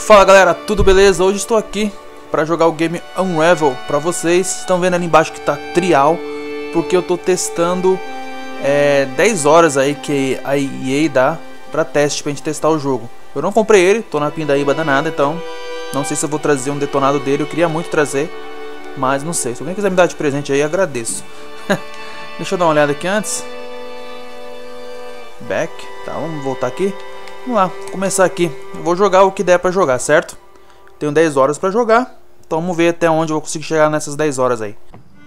Fala galera, tudo beleza? Hoje estou aqui para jogar o game Unravel para vocês. Estão vendo ali embaixo que tá trial, porque eu tô testando 10 horas aí que a EA dá para teste, pra gente testar o jogo. Eu não comprei ele, tô na pindaíba danada, então não sei se eu vou trazer um detonado dele. Eu queria muito trazer, mas não sei. Se alguém quiser me dar de presente aí, agradeço. Deixa eu dar uma olhada aqui antes. Back, tá, vamos voltar aqui. Vamos lá, começar aqui. Eu vou jogar o que der pra jogar, certo? Tenho 10 horas pra jogar, então vamos ver até onde eu vou conseguir chegar nessas 10 horas aí.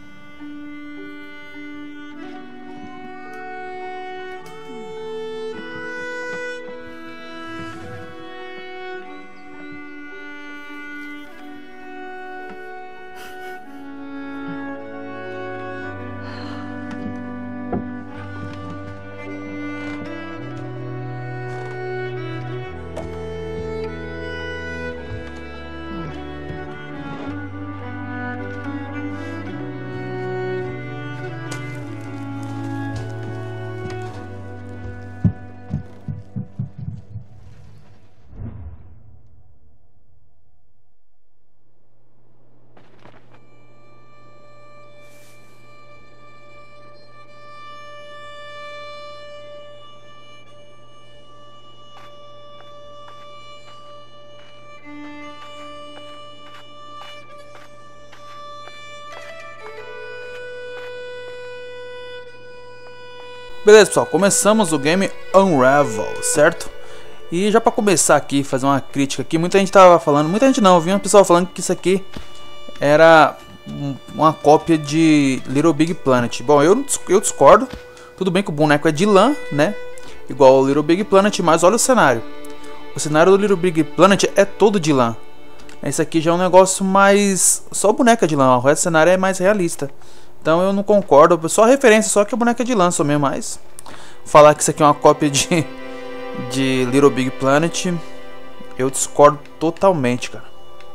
Beleza, pessoal, começamos o game Unravel, certo? E já pra começar aqui, fazer uma crítica aqui, muita gente tava falando, muita gente não, eu vi uma pessoa falando que isso aqui era uma cópia de Little Big Planet. Bom, eu discordo. Tudo bem que o boneco é de lã, né? Igual o Little Big Planet, mas olha o cenário. O cenário do Little Big Planet é todo de lã. Esse aqui já é um negócio mais... só boneca de lã, o resto do cenário é mais realista. Então eu não concordo, só referência, só que a boneca de lã mesmo, mas falar que isso aqui é uma cópia de Little Big Planet, eu discordo totalmente, cara.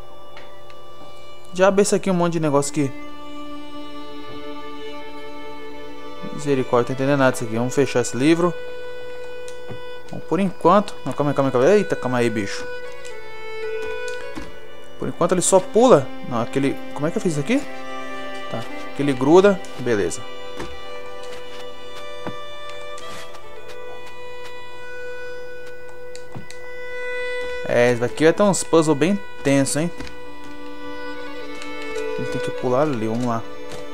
Já abre esse aqui, um monte de negócio aqui. Misericórdia, não tô entendendo nada disso aqui. Vamos fechar esse livro. Bom, por enquanto... não, calma aí. Eita, calma aí, bicho. Por enquanto ele só pula. Não, aquele... como é que eu fiz isso aqui? Tá, aquele gruda, beleza. Esse daqui vai ter uns puzzles bem tensos, hein? A gente tem que pular ali, vamos lá.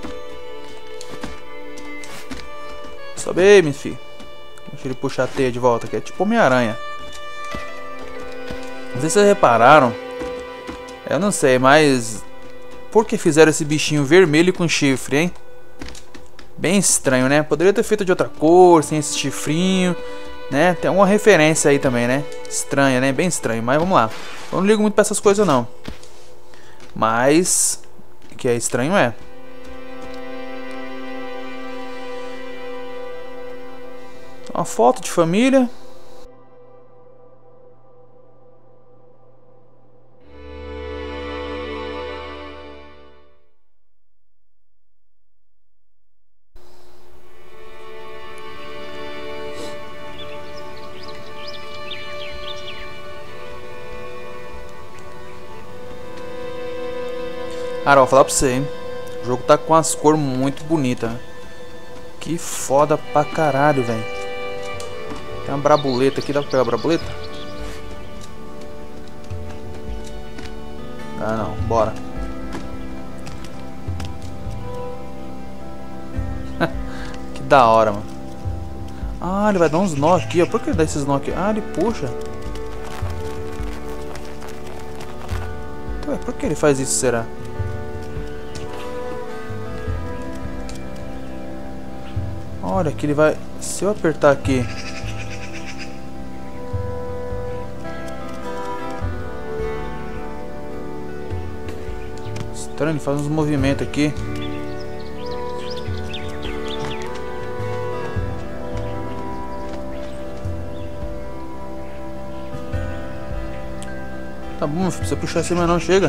Sobe aí, meu filho. Deixa ele puxar a teia de volta, que é tipo Homem-Aranha. Não sei se vocês repararam. Eu não sei, mas... por que fizeram esse bichinho vermelho com chifre, hein? Bem estranho, né? Poderia ter feito de outra cor, sem esse chifrinho, né? Tem alguma referência aí também, né? Estranha, né? Bem estranho, mas vamos lá. Eu não ligo muito pra essas coisas, não. Mas... que é estranho, é. Uma foto de família. Cara, vou falar pra você, hein? O jogo tá com as cores muito bonitas. Que foda pra caralho, velho. Tem uma brabuleta aqui, dá pra pegar a brabuleta? Ah, não, bora. Que da hora, mano. Ah, ele vai dar uns nó aqui, ó. Por que ele dá esses nó aqui? Ah, ele puxa. Ué, por que ele faz isso, será? Olha que ele vai... se eu apertar aqui... estranho, ele faz uns movimentos aqui. Tá bom, não precisa puxar assim, mas não chega.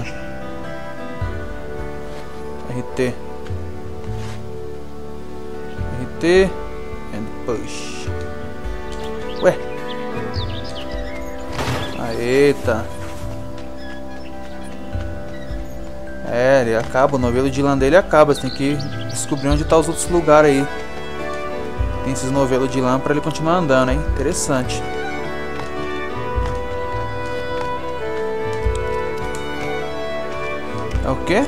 RT. And push. Ué. Eita. É, ele acaba, o novelo de lã dele acaba. Você tem que descobrir onde tá os outros lugares aí. Tem esses novelos de lã pra ele continuar andando, hein? Interessante. É o quê?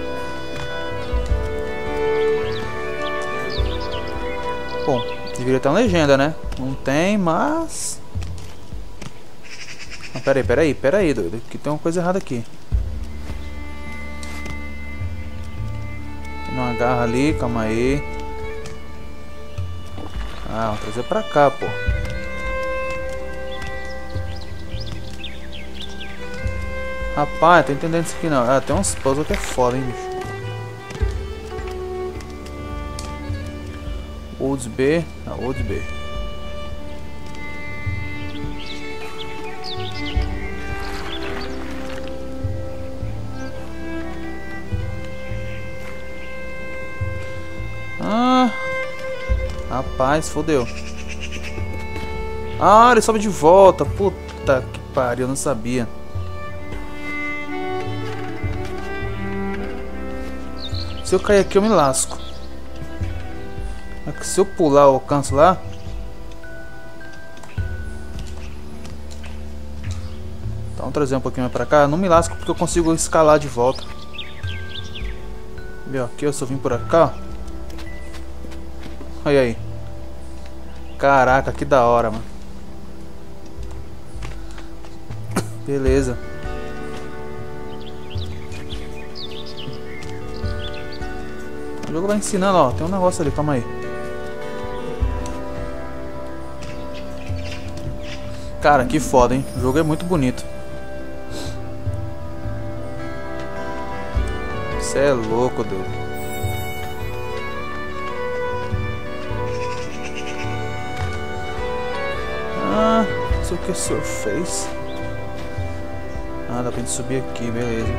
Bom, deveria ter uma legenda, né? Não tem, mas... Ah, peraí, doido. Que tem uma coisa errada aqui. Tem uma garra ali, calma aí. Ah, vou trazer pra cá, pô. Rapaz, tô entendendo isso aqui não. Ah, tem uns puzzles que é foda, hein, bicho. Olds B. Ah, Olds B. Ah, rapaz, fodeu. Ah, ele sobe de volta. Puta que pariu, eu não sabia. Se eu cair aqui eu me lasco. Se eu pular eu alcanço lá. Então vamos trazer um pouquinho mais pra cá. Não me lasco porque eu consigo escalar de volta. Viu? Aqui eu só vim por cá. Olha aí. Caraca, que da hora, mano. Beleza. O jogo vai ensinando, ó. Tem um negócio ali, calma aí. Cara, que foda, hein? O jogo é muito bonito. Cê é louco, doido. Ah, não sei o que o senhor fez. Ah, dá pra gente subir aqui, beleza.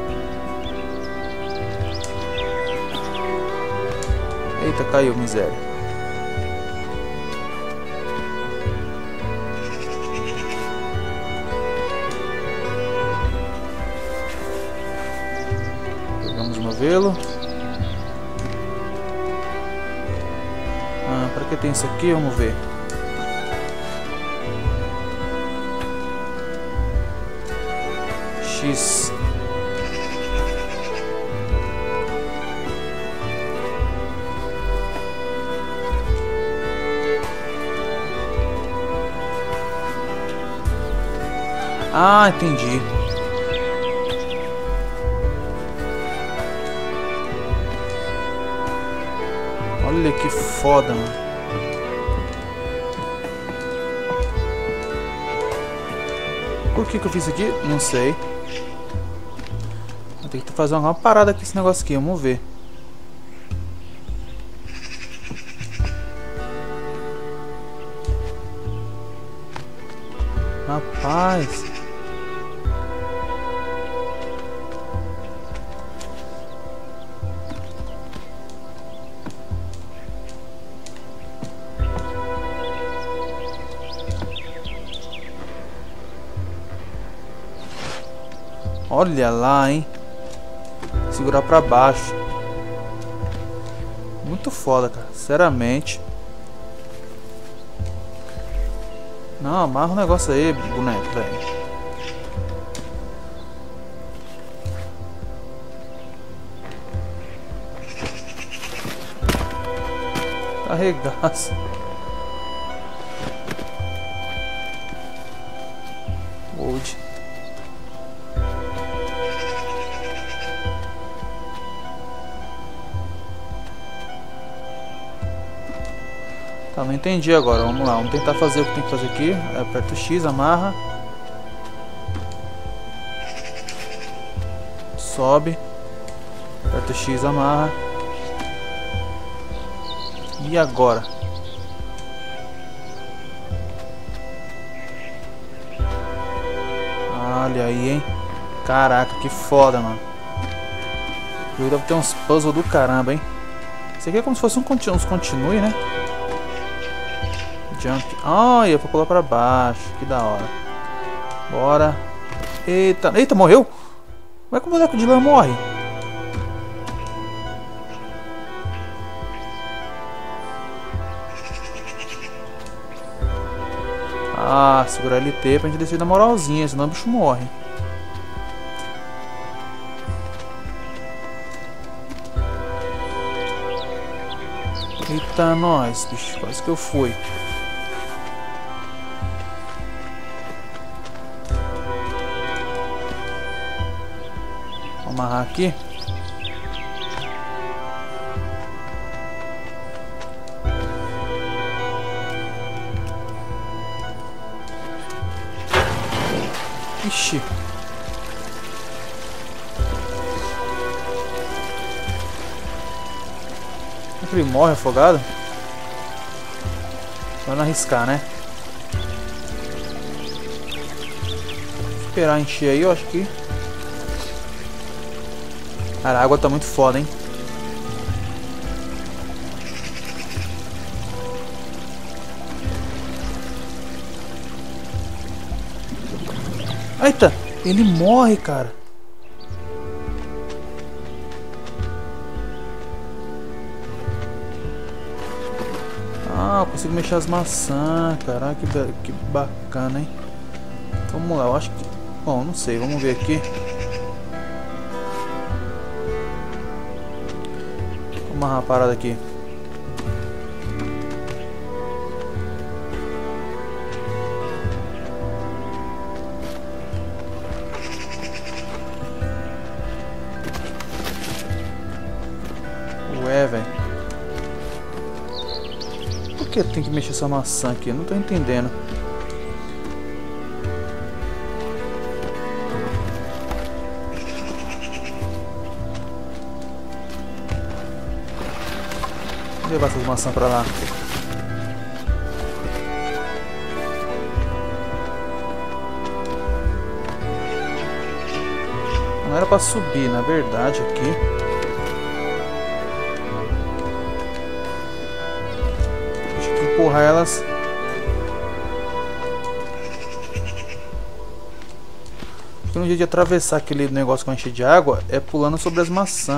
Eita, caiu, miséria. Pegamos o novelo. Ah, pra que tem isso aqui? Vamos ver. X. Ah, entendi. Olha que foda, mano. Por que eu fiz isso aqui? Não sei. Vou ter que fazer uma parada aqui esse negócio aqui, vamos ver. Rapaz. Olha lá, hein? Segurar pra baixo. Muito foda, cara. Sinceramente. Não, amarra o negócio aí, boneco, velho. Arregaça. Old. Tá, não entendi agora. Vamos lá, vamos tentar fazer o que tem que fazer aqui. Aperta o X, amarra. Sobe. Aperta o X, amarra. E agora? Olha aí, hein? Caraca, que foda, mano. O jogo deve ter uns puzzles do caramba, hein? Isso aqui é como se fosse uns continue, né? Jump. Ah, ia pra pular pra baixo. Que da hora. Bora. Eita. Eita, morreu? Como é que o boneco de lã morre? Ah, segurar LT pra gente descer na moralzinha, senão o bicho morre. Eita, nós, bicho, quase que eu fui. Vou amarrar aqui. Ixi. Será que ele morre afogado? Vai não arriscar, né? Esperar encher aí, eu acho que... Cara, a água tá muito foda, hein? Eita! Ele morre, cara. Ah, eu consigo mexer as maçãs. Caraca, que bacana, hein? Vamos lá, eu acho que... Bom, não sei, vamos ver aqui. Vou amarrar a parada aqui. Ué, velho. Por que tem que mexer essa maçã aqui? Eu não tô entendendo. Vou levar essas maçãs pra lá. Não era pra subir, na verdade, aqui. Empurrar elas. Um jeito de atravessar aquele negócio com encher de água é pulando sobre as maçãs.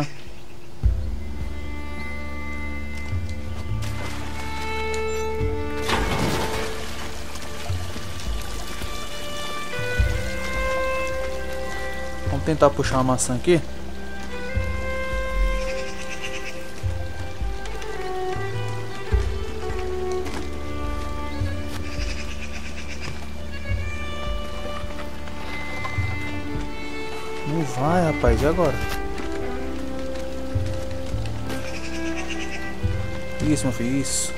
Vamos tentar puxar uma maçã aqui. Não vai, rapaz, e agora? Isso, meu filho, isso.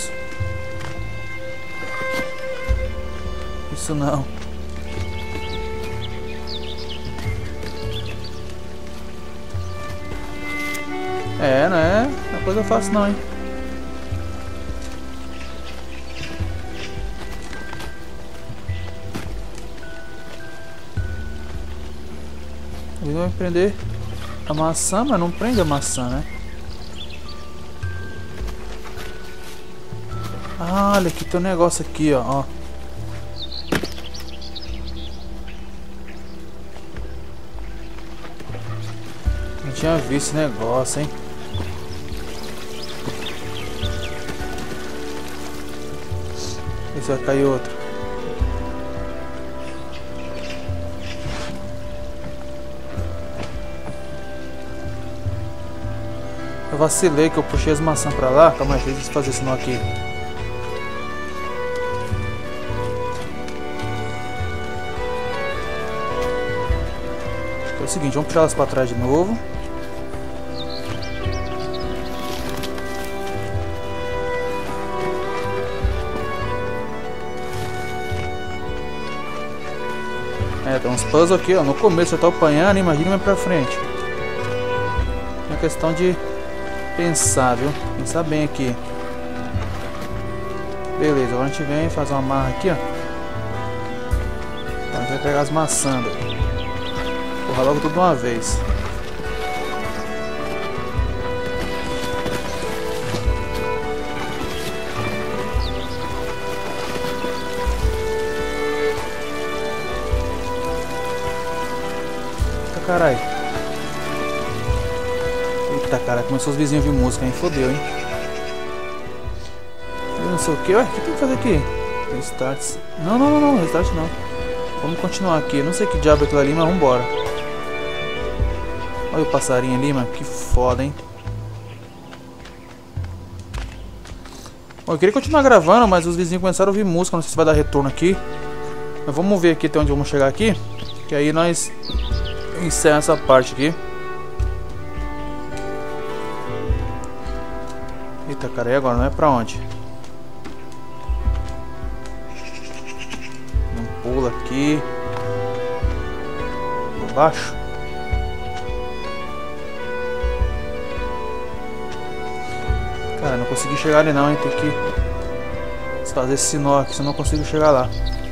Isso não. É, não é uma coisa fácil não, hein? Ele vai prender a maçã, mas não prende a maçã, né? Ah, olha aqui, tem um negócio aqui, ó. Não tinha visto esse negócio, hein? Esse vai cair outro. Eu vacilei que eu puxei as maçãs pra lá. Calma aí, deixa eu fazer esse nó aqui. É o seguinte, vamos puxar elas pra trás de novo. É, tem uns puzzles aqui, ó. No começo eu tô apanhando, imagina mais pra frente. É uma questão de pensar, viu? Pensar bem aqui. Beleza, agora a gente vem fazer uma amarra aqui, ó. Agora a gente vai pegar as maçãs. Porra, logo tudo de uma vez. Eita, caralho. Eita, cara, começou os vizinhos a ouvir música, hein? Fodeu, hein? Eu não sei o que, ué, o que tem que fazer aqui? Restart. Não, não, não, não, restart não. Vamos continuar aqui. Não sei que diabo é aquilo ali, mas vambora. Olha o passarinho ali, mano. Que foda, hein? Bom, eu queria continuar gravando, mas os vizinhos começaram a ouvir música. Não sei se vai dar retorno aqui. Mas vamos ver aqui até onde vamos chegar aqui. Que aí nós encerramos essa parte aqui. Eita, cara, e agora? Não é pra onde? Não pula aqui. Por baixo. Cara, não consegui chegar ali não, hein? Tem que fazer esse nó aqui, senão eu não consigo chegar lá.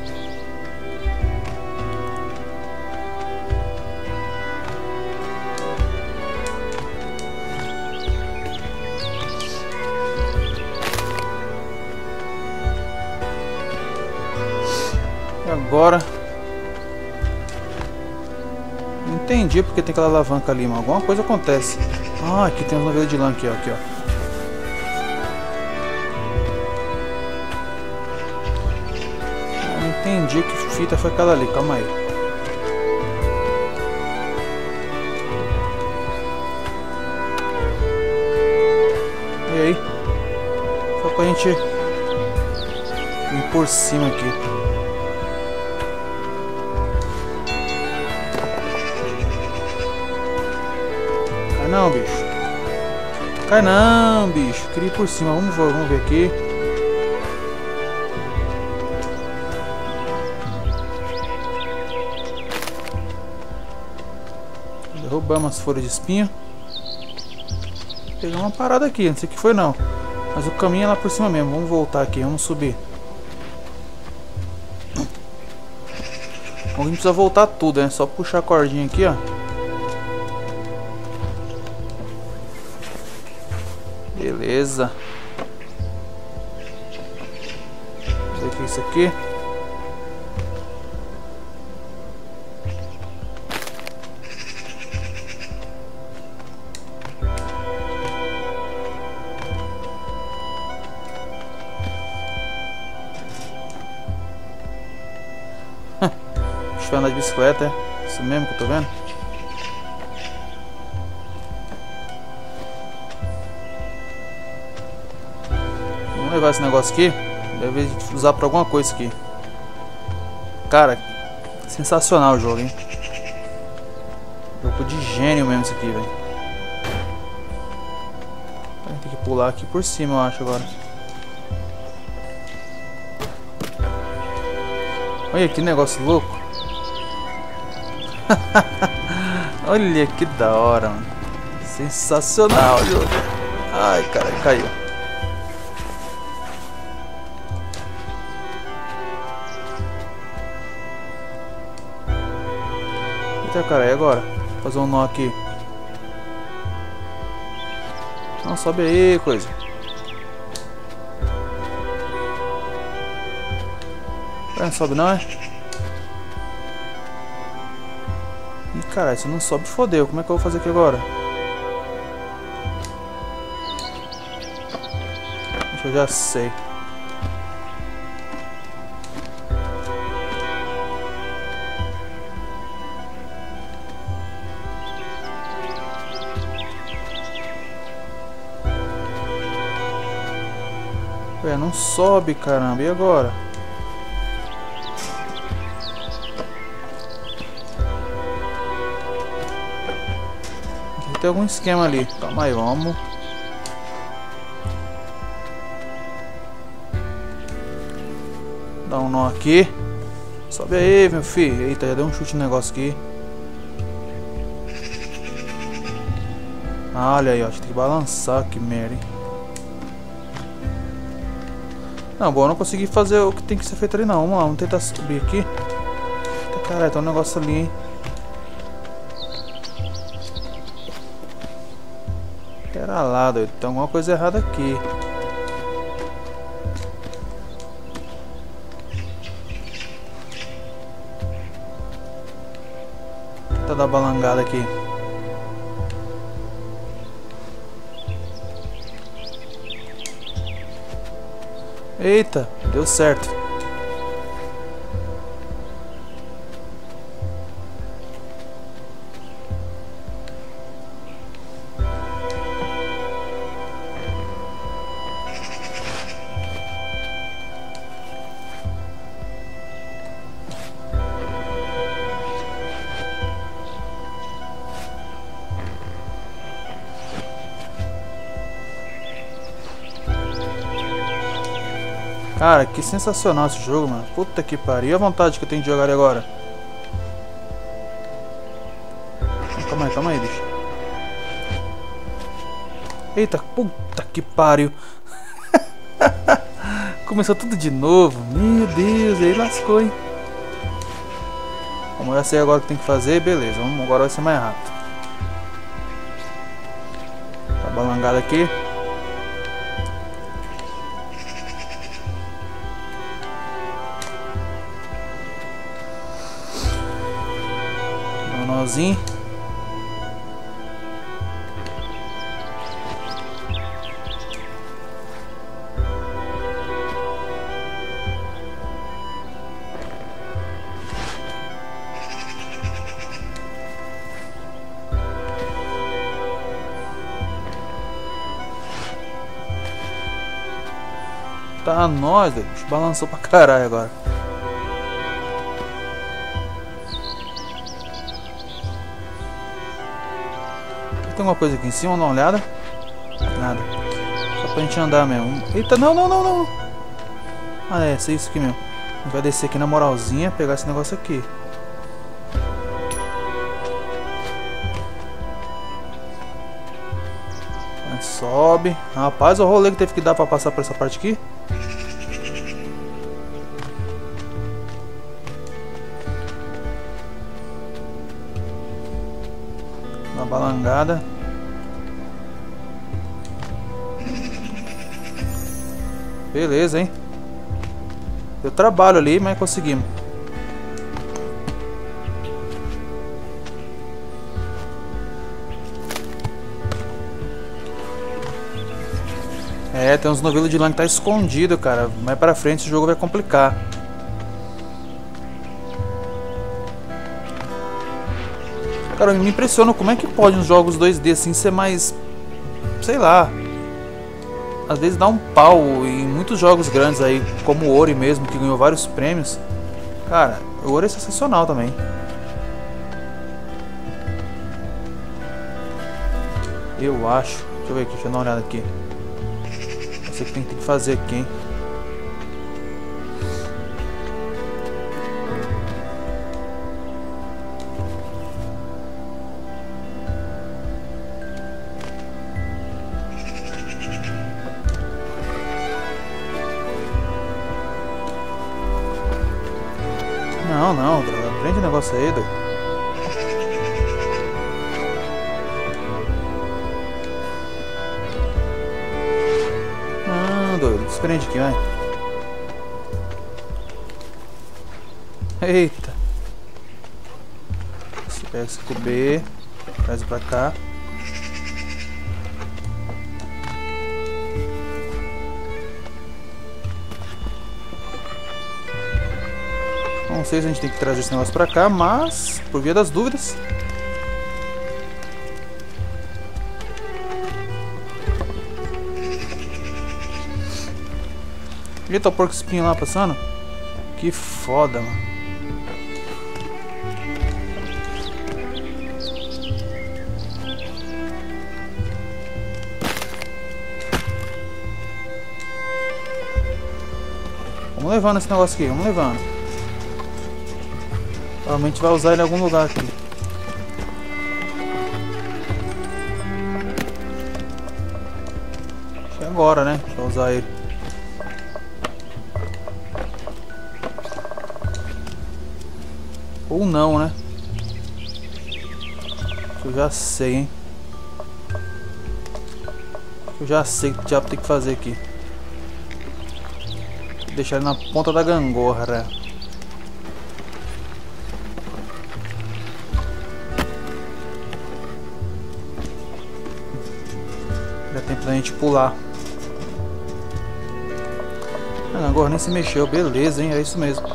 E agora? Não entendi porque tem aquela alavanca ali, mas alguma coisa acontece. Ah, aqui tem um navio de lã aqui, ó. Aqui, ó. Entendi que fita foi aquela ali, calma aí. E aí? Só pra gente ir por cima aqui. Cai não, bicho. Cai não, bicho. Queria ir por cima. Vamos ver aqui. Derrubamos as folhas de espinho. Pegar uma parada aqui, não sei o que foi não. Mas o caminho é lá por cima mesmo. Vamos voltar aqui, vamos subir. A gente precisa voltar tudo, né? Só puxar a cordinha aqui, ó. Beleza. Vamos ver o que é isso aqui. Deixa eu andar de bicicleta, é isso mesmo que eu tô vendo? Vamos levar esse negócio aqui. Deve usar pra alguma coisa aqui. Cara, sensacional o jogo, hein? Jogo de gênio mesmo isso aqui, velho. Tem que pular aqui por cima, eu acho, agora. Olha que negócio louco. Olha que da hora, mano. Sensacional o jogo. Ai, cara, caiu. Eita, cara, e agora? Vou fazer um nó aqui. Não, sobe aí, coisa. Não sobe não, é? Ih, caralho, se não sobe, fodeu. Como é que eu vou fazer aqui agora? Acho que eu já sei. Ué, não sobe, caramba. E agora? Tem algum esquema ali. Calma aí, vamos. Dá um nó aqui. Sobe aí, meu filho. Eita, já deu um chute no negócio aqui. Ah, olha aí, ó. A gente tem que balançar. Que merda, hein? Não, bom, eu não consegui fazer o que tem que ser feito ali, não. Vamos lá, vamos tentar subir aqui. Eita, caralho, tem um negócio ali, hein? Pera lá, doido. Tem alguma coisa errada aqui. Tentar dar balangada aqui. Eita, deu certo. Cara, que sensacional esse jogo, mano. Puta que pariu. E a vontade que eu tenho de jogar ele agora? Calma aí, bicho. Eita, puta que pariu. Começou tudo de novo. Meu Deus, aí lascou, hein. Vamos já sei agora o que tem que fazer. Beleza, agora vai ser mais rápido. Tá balangado aqui. Nozinho. Tá nós, Deus. Balançou pra caralho agora. Tem alguma coisa aqui em cima? Vamos dar uma olhada. Nada. Só pra gente andar mesmo. Eita, não. Ah, é isso aqui mesmo. A gente vai descer aqui na moralzinha, pegar esse negócio aqui. A gente sobe. Rapaz, o rolê que teve que dar pra passar por essa parte aqui. Uma balangada. Beleza, hein? Deu trabalho ali, mas conseguimos. É, tem uns novelos de lã que tá escondido, cara. Mais pra frente o jogo vai complicar. Cara, me impressiona como é que pode uns jogos 2D assim ser mais... sei lá. Às vezes dá um pau em muitos jogos grandes aí, como o Ori mesmo, que ganhou vários prêmios. Cara, o Ori é sensacional também. Eu acho. Deixa eu ver aqui, deixa eu dar uma olhada aqui. Não sei o que tem que fazer aqui, hein. Não, droga. Prende o negócio aí, doido. Ah, doido. Desprende aqui, vai. Eita. Você pega esse cubê, traz pra cá. Não sei se a gente tem que trazer esse negócio pra cá, mas por via das dúvidas. Eita, o porco espinho lá passando. Que foda, mano. Vamos levando esse negócio aqui, vamos levando. Provavelmente vai usar ele em algum lugar aqui. Acho que é agora, né? Vai usar ele. Ou não, né? Eu já sei, hein? Eu já sei o que o diabo tem que fazer aqui. Deixar ele na ponta da gangorra, né? Dá tempo da gente pular. Ah, agora nem se mexeu, beleza, hein? É isso mesmo.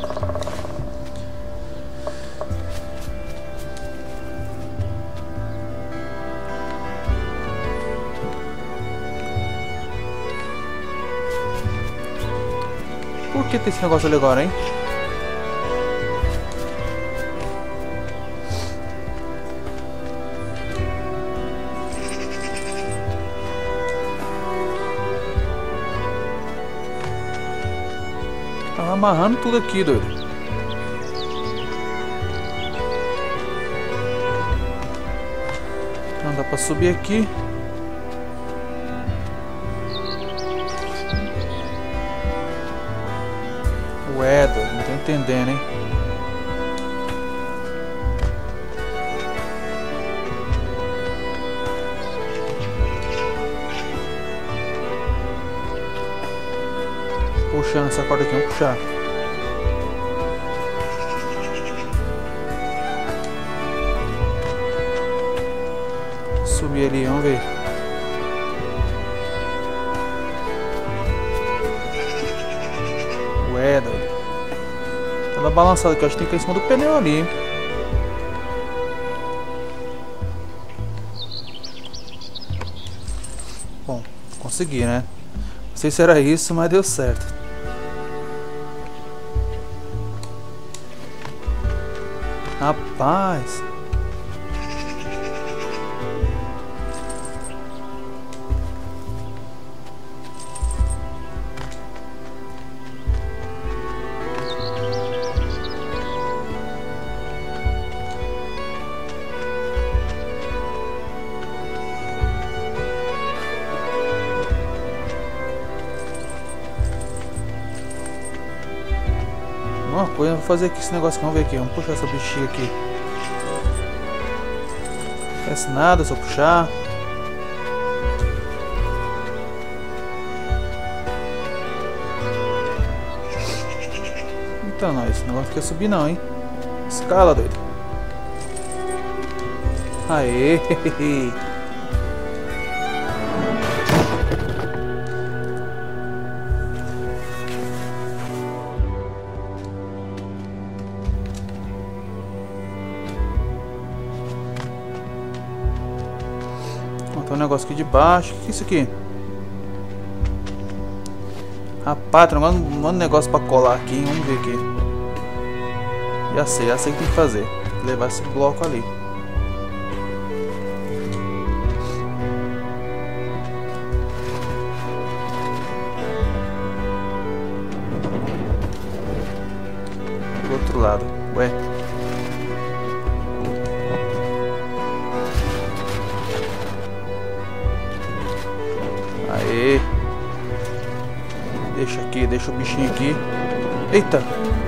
Por que tem esse negócio ali agora, hein? amarrando tudo aqui, doido. Não dá pra subir aqui. Ué, doido, não tô entendendo, hein? Puxando essa corda aqui, vamos puxar. Subir ali, vamos ver. Ué, doido. Tá balançada aqui, acho que tem que ir em cima do pneu ali, hein? Bom, consegui, né? Não sei se era isso, mas deu certo. Rapaz. Uma coisa, eu vou fazer aqui esse negócio aqui, vamos ver aqui, vamos puxar essa bexiga aqui. Não acontece nada, só puxar. Então não, esse negócio quer subir não, hein. Escala, doido. Aê. Tem um negócio aqui de baixo. O que é isso aqui? Rapaz, tem um monte de negócio pra colar aqui, hein? Vamos ver aqui. Já sei o que tem que fazer. Tem que levar esse bloco ali. Do outro lado. Ué. Aê. Deixa aqui, deixa o bichinho aqui. Eita.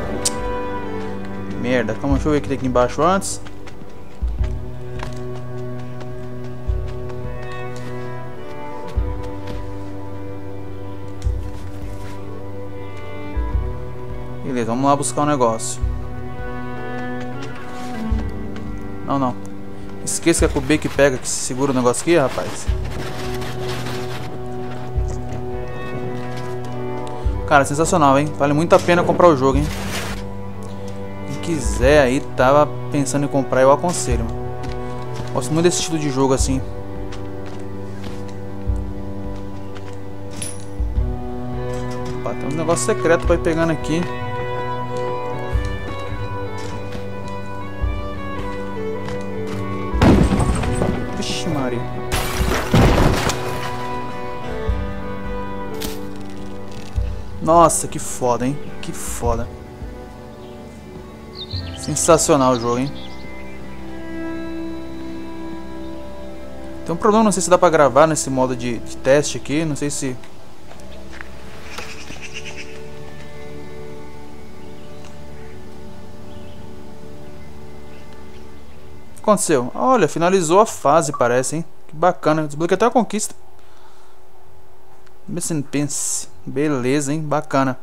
Merda, calma, deixa eu ver o que tem aqui embaixo antes. Beleza, vamos lá buscar um negócio. Não. Esqueça que é com o B que pega, que segura o negócio aqui, rapaz. Cara, sensacional, hein? Vale muito a pena comprar o jogo, hein? Quem quiser aí, tava pensando em comprar, eu aconselho. Gosto muito desse estilo de jogo assim. Opa, tem um negócio secreto pra ir pegando aqui. Vixe, Maria. Nossa, que foda, hein? Que foda. Sensacional o jogo, hein? Tem um problema, não sei se dá pra gravar nesse modo de teste aqui. Não sei se... O que aconteceu? Olha, finalizou a fase, parece, hein? Que bacana. Desbloqueei até a conquista. Pense. Beleza, hein? Bacana.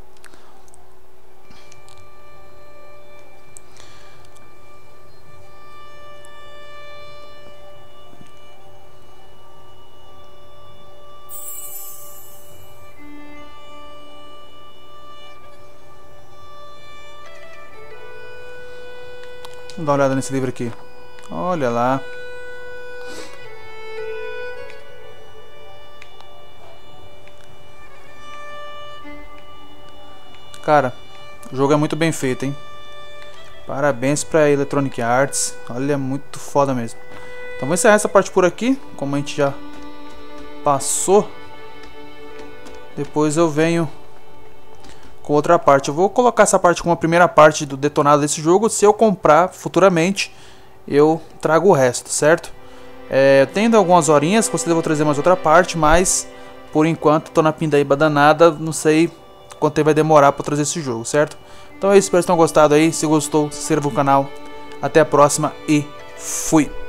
Vamos dar uma olhada nesse livro aqui. Olha lá. Cara, o jogo é muito bem feito, hein? Parabéns pra Electronic Arts. Olha, muito foda mesmo. Então vou encerrar essa parte por aqui. Como a gente já passou, depois eu venho com outra parte. Eu vou colocar essa parte como a primeira parte do detonado desse jogo. Se eu comprar futuramente, eu trago o resto, certo? Tendo algumas horinhas, com certeza eu vou trazer mais outra parte, mas por enquanto tô na pindaíba danada, não sei quanto tempo vai demorar para trazer esse jogo, certo? Então é isso, espero que tenham gostado aí. Se gostou, se inscreva no canal. Até a próxima e fui!